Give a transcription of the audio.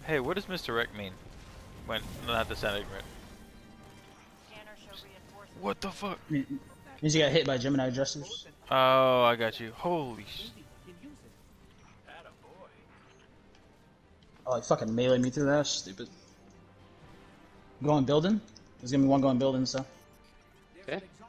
Hey, what does misdirect mean? When not the sound ignorant. What the fuck? Means you got hit by Gemini adjusters. Oh, I got you. Holy sh... Oh, like fucking melee me through that. Stupid. Going building? There's gonna be one going building, so. Okay.